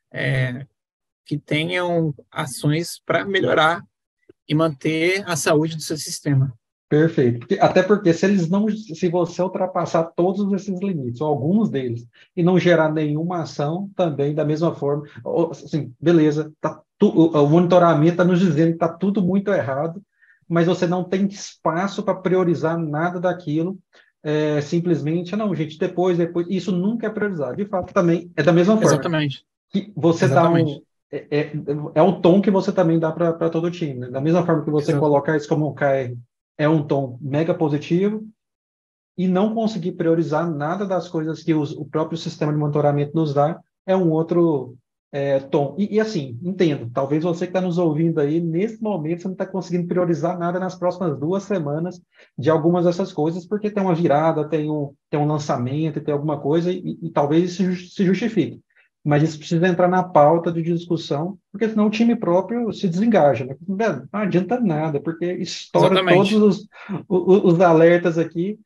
que tenham ações para melhorar e manter a saúde do seu sistema. Perfeito. Até porque se você ultrapassar todos esses limites, ou alguns deles, e não gerar nenhuma ação, também da mesma forma, assim, beleza, o monitoramento está nos dizendo que está tudo muito errado, mas você não tem espaço para priorizar nada daquilo, simplesmente, não, gente, depois, isso nunca é priorizado. De fato, também é da mesma forma. Exatamente. Que você Exatamente. dá o tom que você também dá para todo o time, né? Da mesma forma que você colocar isso como um KR, é um tom mega positivo, e não conseguir priorizar nada das coisas que o próprio sistema de monitoramento nos dá é um outro tom. E assim, entendo, talvez você que está nos ouvindo aí, nesse momento você não está conseguindo priorizar nada nas próximas 2 semanas de algumas dessas coisas, porque tem uma virada, tem um lançamento, tem alguma coisa, e talvez isso se justifique. Mas isso precisa entrar na pauta de discussão, porque senão o time próprio se desengaja, né? Não adianta nada, porque estoura todos os alertas aqui,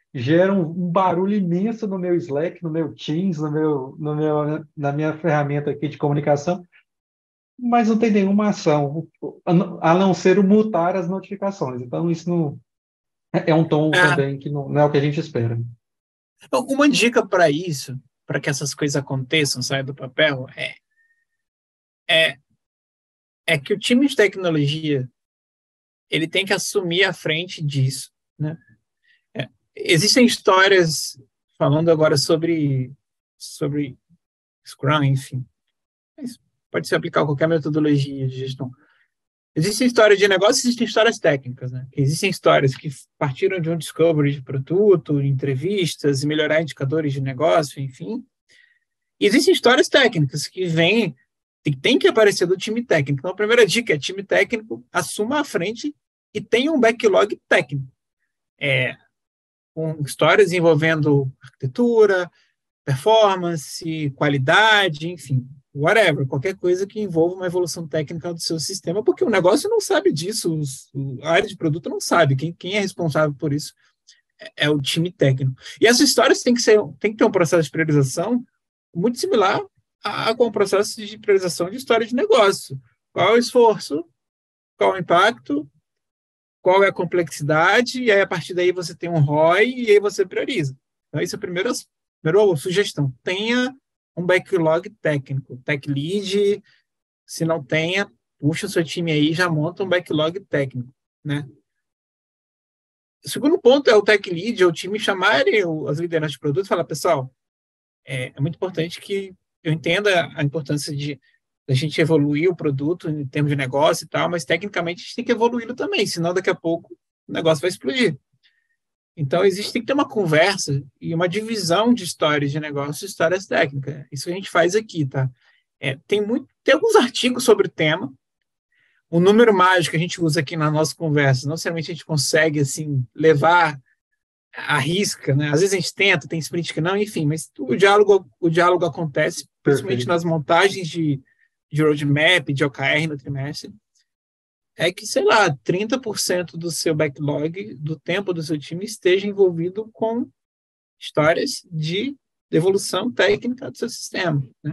gera um barulho imenso no meu Slack, no meu Teams, na minha ferramenta aqui de comunicação, mas não tem nenhuma ação, a não ser o mutar as notificações. Então, isso não é um tom Ah, também que não é o que a gente espera. então, uma dica para isso, para que essas coisas aconteçam, saiam do papel, é, é que o time de tecnologia ele tem que assumir a frente disso, né? Existem histórias falando agora sobre Scrum, enfim, mas pode se aplicar a qualquer metodologia de gestão. Existem histórias de negócio, existem histórias técnicas, né? Existem histórias que partiram de um discovery de produto, entrevistas, e melhorar indicadores de negócio, enfim. E existem histórias técnicas que vêm, que tem que aparecer do time técnico. Então, a primeira dica é time técnico, assuma a frente e tenha um backlog técnico. Com histórias envolvendo arquitetura, performance, qualidade, enfim, whatever, qualquer coisa que envolva uma evolução técnica do seu sistema, porque o negócio não sabe disso, a área de produto não sabe, quem é responsável por isso é o time técnico. E essas histórias tem que ter um processo de priorização muito similar com o processo de priorização de história de negócio. Qual é o esforço, qual é o impacto, qual é a complexidade, e aí a partir daí você tem um ROI e aí você prioriza. Então, essa é a primeira sugestão. Tenha um backlog técnico, tech lead, se não tenha, puxa o seu time aí e já monta um backlog técnico, né? O segundo ponto é o tech lead, ou o time chamarem as lideranças de produto e falar, pessoal, é muito importante que eu entenda a importância de a gente evoluir o produto em termos de negócio e tal, mas tecnicamente a gente tem que evoluí-lo também, senão daqui a pouco o negócio vai explodir. Então, tem que ter uma conversa e uma divisão de histórias de negócio e histórias técnicas. Isso a gente faz aqui, tá? Tem alguns artigos sobre o tema. O número mágico que a gente usa aqui na nossa conversa, não necessariamente a gente consegue, assim, levar à risca, né? Às vezes a gente tenta, tem sprint que não, enfim, mas o diálogo acontece, principalmente Perfeito. nas montagens de roadmap, de OKR no trimestre, é que, sei lá, 30% do seu backlog, do tempo do seu time, esteja envolvido com histórias de evolução técnica do seu sistema, né?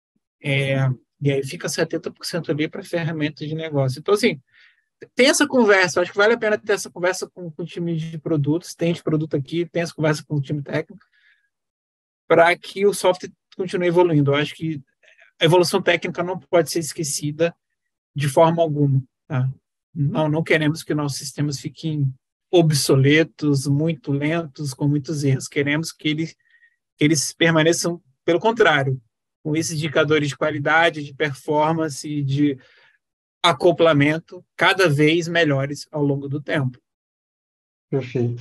E aí fica 70% ali para ferramentas de negócio. Então, assim, tem essa conversa, acho que vale a pena ter essa conversa com o time de produtos, tem de produto aqui, tem essa conversa com o time técnico, para que o software continue evoluindo. Eu acho que a evolução técnica não pode ser esquecida de forma alguma. Tá? Não queremos que nossos sistemas fiquem obsoletos, muito lentos, com muitos erros. Queremos que eles permaneçam, pelo contrário, com esses indicadores de qualidade, de performance, de acoplamento cada vez melhores ao longo do tempo. Perfeito.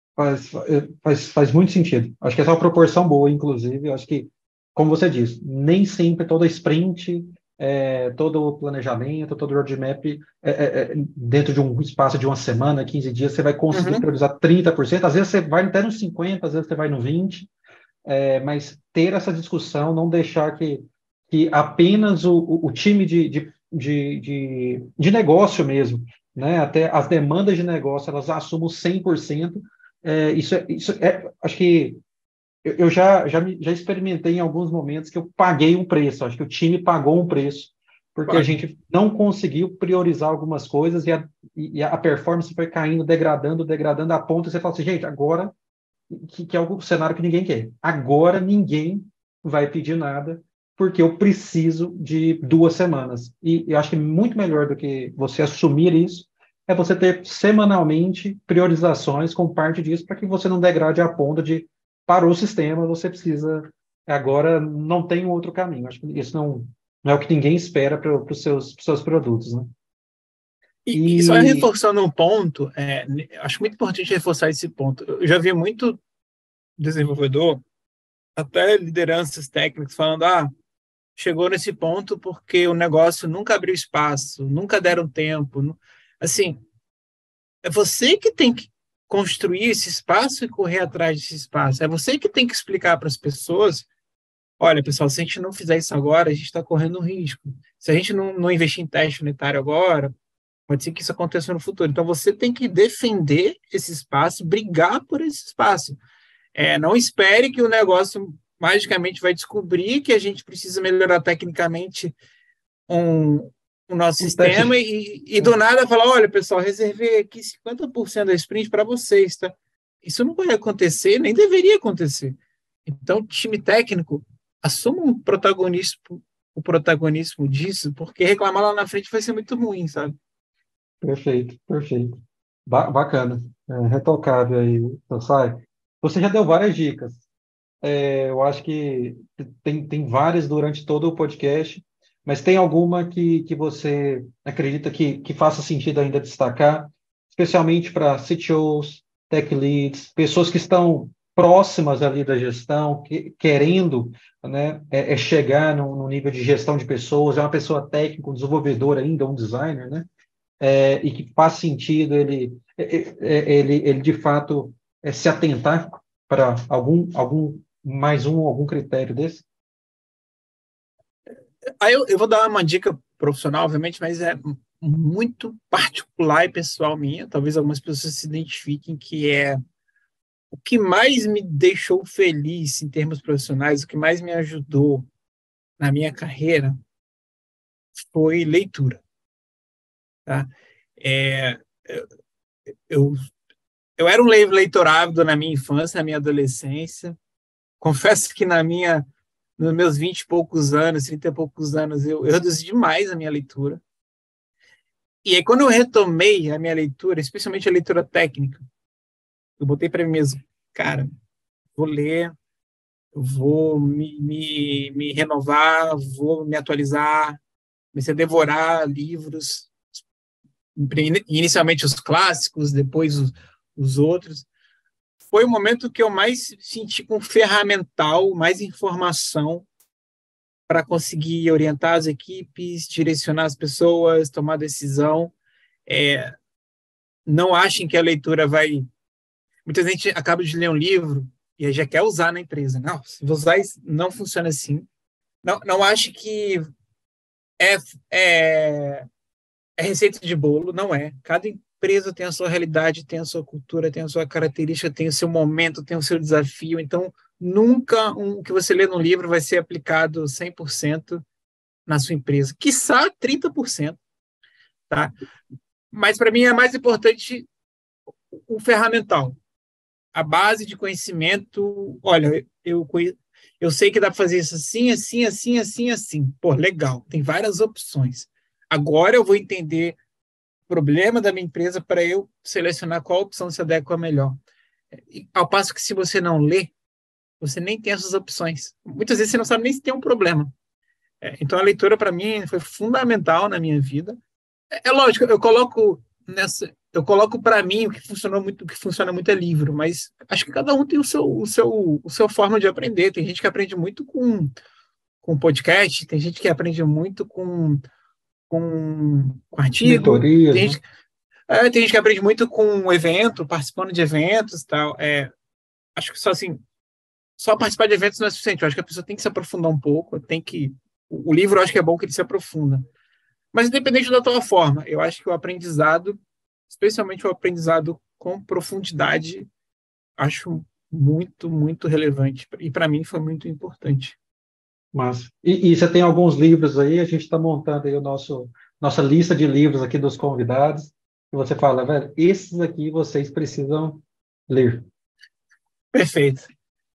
Faz muito sentido. Acho que essa é uma proporção boa, inclusive. Acho que, como você disse, nem sempre toda sprint, todo o planejamento, todo o roadmap, dentro de um espaço de uma semana, 15 dias, você vai conseguir Uhum. priorizar 30%. Às vezes você vai até no 50%, às vezes você vai no 20%, mas ter essa discussão, não deixar que apenas o time de negócio mesmo, né, até as demandas de negócio, elas assumam 100%. Acho que eu já experimentei em alguns momentos que eu paguei um preço, acho que o time pagou um preço, porque a Claro. gente não conseguiu priorizar algumas coisas e a performance foi caindo, degradando a ponto de você falar assim, gente, agora que é o cenário que ninguém quer. Agora ninguém vai pedir nada, porque eu preciso de 2 semanas. E eu acho que muito melhor do que você assumir isso é você ter semanalmente priorizações com parte disso, para que você não degrade a ponta de parou o sistema, você precisa. Agora não tem um outro caminho. Acho que isso não é o que ninguém espera para os seus produtos, né? E só E reforçando um ponto, acho muito importante reforçar esse ponto. Eu já vi muito desenvolvedor, até lideranças técnicas, falando: chegou nesse ponto porque o negócio nunca abriu espaço, nunca deram tempo. Assim, é você que tem que construir esse espaço e correr atrás desse espaço. É você que tem que explicar para as pessoas: olha, pessoal, se a gente não fizer isso agora, a gente está correndo um risco. Se a gente não investir em teste unitário agora, Pode ser que isso aconteça no futuro. Então, você tem que defender esse espaço, brigar por esse espaço. Não espere que o negócio magicamente vai descobrir que a gente precisa melhorar tecnicamente o nosso Um teste. sistema e do nada falar, olha, pessoal, reservei aqui 50% da sprint para vocês, tá? Isso não vai acontecer, nem deveria acontecer. Então, o time técnico assuma o protagonismo disso, porque reclamar lá na frente vai ser muito ruim, sabe? Perfeito, perfeito. Bacana. Retocável aí, Sai. Você já deu várias dicas. Eu acho que tem várias durante todo o podcast, mas tem alguma que você acredita que faça sentido ainda destacar, especialmente para CTOs, tech leads, pessoas que estão próximas ali da gestão, querendo, né, chegar no nível de gestão de pessoas, é uma pessoa técnica, um desenvolvedor ainda, um designer, né? E que faz sentido ele de fato se atentar para algum critério desse? Aí eu vou dar uma dica profissional, obviamente, mas é muito particular e pessoal minha. Talvez algumas pessoas se identifiquem, que é o que mais me deixou feliz em termos profissionais, o que mais me ajudou na minha carreira foi leitura, tá? É, eu, eu era um leitor ávido na minha infância, na minha adolescência. Confesso que nos meus 20 e poucos anos, 30 e poucos anos, eu reduzi demais a minha leitura. E aí, quando eu retomei a minha leitura, especialmente a leitura técnica, eu botei para mim mesmo, cara, vou ler, vou me renovar, vou me atualizar, comecei a devorar livros, inicialmente os clássicos, depois os outros. Foi o momento que eu mais senti com ferramental, mais informação para conseguir orientar as equipes, direcionar as pessoas, tomar decisão. Não achem que a leitura vai... Muita gente acaba de ler um livro e aí já quer usar na empresa. Não, se vou usar isso, não funciona assim. Não ache que é, é, é receita de bolo, não é. Cada empresa tem a sua realidade, tem a sua cultura, tem a sua característica, tem o seu momento, tem o seu desafio. Então, nunca o que você lê no livro vai ser aplicado 100% na sua empresa. Quiçá 30%, tá? Mas, para mim, é mais importante o ferramental. A base de conhecimento, olha, eu sei que dá para fazer isso assim, assim, assim, assim, assim. Pô, legal, tem várias opções. Agora eu vou entender o problema da minha empresa para eu selecionar qual opção se adequa melhor. Ao passo que se você não lê, você nem tem essas opções. Muitas vezes você não sabe nem se tem um problema. Então a leitura para mim foi fundamental na minha vida. Lógico, eu coloco para mim o que funciona muito é livro, mas acho que cada um tem o seu forma de aprender. Tem gente que aprende muito com podcast, tem gente que aprende muito com artigo, Mentorias, né? tem gente que aprende muito com evento, participando de eventos e tal. Acho que só participar de eventos não é suficiente. Eu acho que a pessoa tem que se aprofundar um pouco, o livro eu acho que é bom que ele se aprofunda. Mas independente da tua forma, eu acho que o aprendizado, especialmente o aprendizado com profundidade, acho muito, muito relevante. E para mim foi muito importante. Mas, e você tem alguns livros aí, a gente está montando aí nossa lista de livros aqui dos convidados, e você fala, velho, esses aqui vocês precisam ler. Perfeito.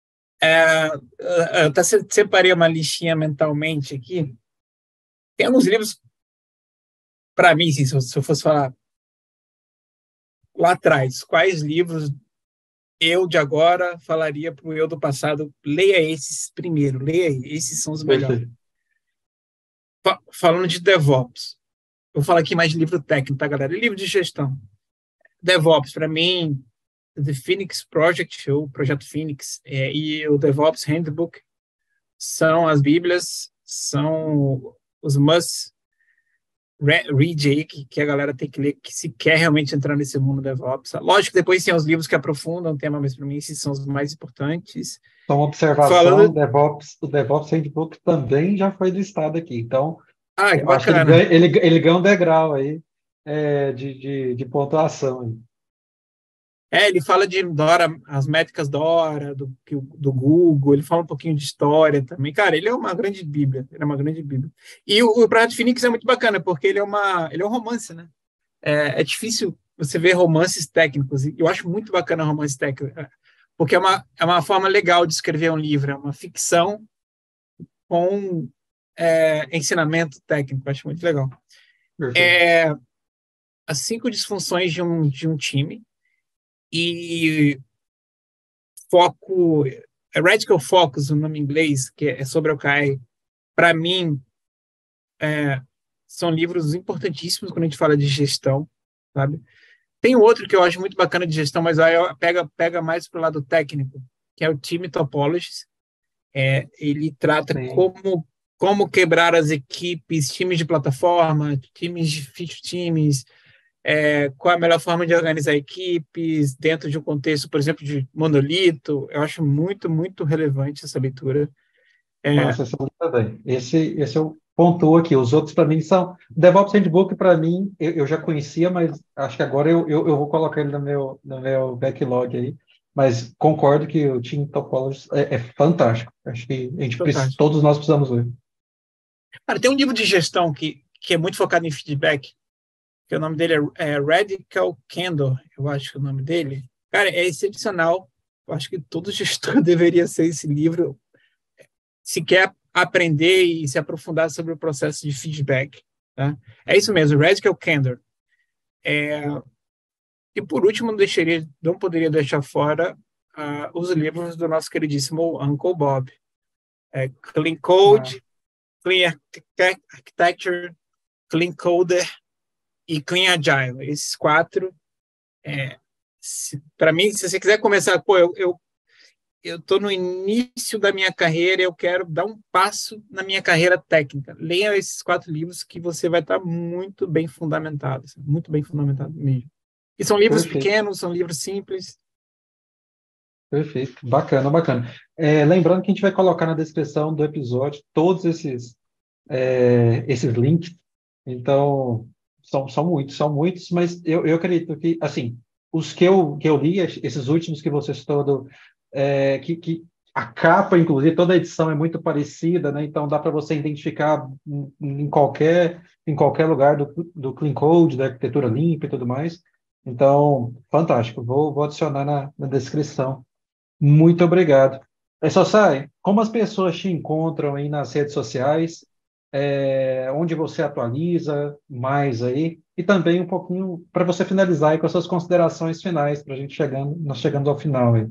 Eu até separei uma listinha mentalmente aqui. Tem alguns livros, para mim, assim, se eu fosse falar lá atrás, quais livros eu de agora falaria para o eu do passado, leia esses primeiro, leia esses são os melhores. Perfeito. Falando de DevOps, eu vou falar aqui mais de livro técnico, tá, galera? Livro de gestão. DevOps, para mim, The Phoenix Project, ou Projeto Phoenix, e o DevOps Handbook são as bíblias, são os must read aí, que a galera tem que ler, que se quer realmente entrar nesse mundo DevOps. Lógico que depois tem os livros que aprofundam o tema, mas para mim esses são os mais importantes. Então, observação, o DevOps Handbook também já foi listado aqui. Então, que eu acho que bacana. ele ganha um degrau aí. de pontuação. Ele fala de Dora, as métricas Dora, do Google, ele fala um pouquinho de história também. Cara, ele é uma grande bíblia, ele é uma grande bíblia. E o Projeto Phoenix é muito bacana, porque ele é um romance, né? É difícil você ver romances técnicos, e eu acho muito bacana romance técnico, porque é uma forma legal de escrever um livro, é uma ficção com ensinamento técnico, eu acho muito legal. Perfeito. As 5 disfunções de um time, e foco, Radical Focus, o nome em inglês, que é sobre o OKR, para mim, são livros importantíssimos quando a gente fala de gestão, sabe? Tem outro que eu acho muito bacana de gestão, mas aí pega mais para o lado técnico, que é o Team Topologies. Ele trata Sim. como quebrar as equipes, times de plataforma, times de feature teams, qual a melhor forma de organizar equipes dentro de um contexto, por exemplo, de monolito. Eu acho muito, muito relevante essa leitura. Massa, essa também. Esse eu pontuo aqui. Os outros, para mim, são. DevOps Handbook, para mim, eu já conhecia, mas acho que agora eu vou colocar ele no meu backlog aí. Mas concordo que o Team Topologies é fantástico. Acho que Fantástico. todos nós precisamos ler. Cara, tem um livro de gestão que é muito focado em feedback, que o nome dele é Radical Candor, eu acho que é o nome dele. Cara, é excepcional. Eu acho que todo gestor deveria ser esse livro, se quer aprender e se aprofundar sobre o processo de feedback. Tá? É isso mesmo, Radical Candor. E por último, não poderia deixar fora os livros do nosso queridíssimo Uncle Bob. Clean Ah, Code, Clean Architecture, Clean Coder e Clean Agile. Esses 4, para mim, se você quiser começar, eu estou no início da minha carreira, eu quero dar um passo na minha carreira técnica. Leia esses 4 livros que você vai estar muito bem fundamentado mesmo. E são livros perfeito, pequenos, são livros simples. perfeito. Bacana, bacana. Lembrando que a gente vai colocar na descrição do episódio todos esses links. Então, são muitos, mas eu acredito que, assim, os que eu li, esses últimos que você citou, que a capa, inclusive, toda a edição é muito parecida, né? Então, dá para você identificar em qualquer lugar do Clean Code, da arquitetura limpa e tudo mais. Então, fantástico. Vou adicionar na descrição. Muito obrigado. Só sai, como as pessoas te encontram aí nas redes sociais, onde você atualiza mais aí, e também um pouquinho para você finalizar aí com as suas considerações finais, para a gente nós chegando ao final aí.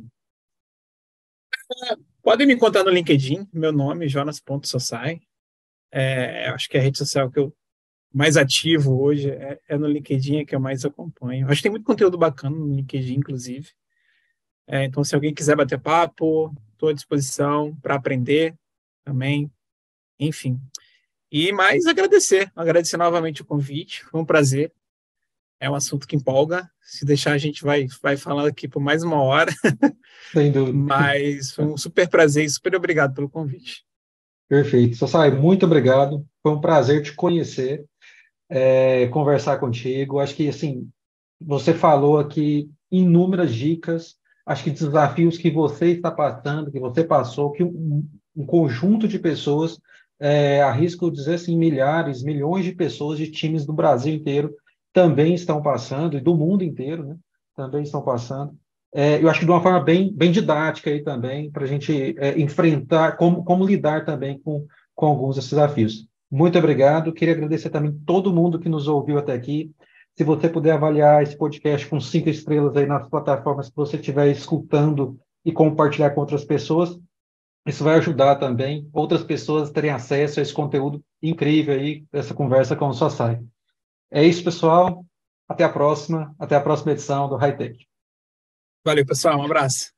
Podem me encontrar no LinkedIn, meu nome, jonas.sossai. Acho que é a rede social que eu mais ativo hoje é no LinkedIn, é que eu mais acompanho. Acho que tem muito conteúdo bacana no LinkedIn, inclusive. Então, se alguém quiser bater papo, estou à disposição para aprender também. Enfim. E mais agradecer novamente o convite. Foi um prazer. É um assunto que empolga. Se deixar, a gente vai falando aqui por mais uma hora. Sem dúvida. Mas foi um super prazer e super obrigado pelo convite. Perfeito. Sassai, muito obrigado. Foi um prazer te conhecer, conversar contigo. Acho que, assim, você falou aqui inúmeras dicas, acho que desafios que você está passando, que você passou, que um conjunto de pessoas, arrisco dizer assim, milhares, milhões de pessoas de times do Brasil inteiro também estão passando, e do mundo inteiro, né? Também estão passando. Eu acho que de uma forma bem didática aí também, para a gente enfrentar, como lidar também com alguns desses desafios. Muito obrigado. Queria agradecer também todo mundo que nos ouviu até aqui. Se você puder avaliar esse podcast com 5 estrelas aí nas plataformas que você estiver escutando e compartilhar com outras pessoas, isso vai ajudar também outras pessoas a terem acesso a esse conteúdo incrível aí, essa conversa com o Sosai. É isso, pessoal. Até a próxima edição do High Tech. Valeu, pessoal. Um abraço.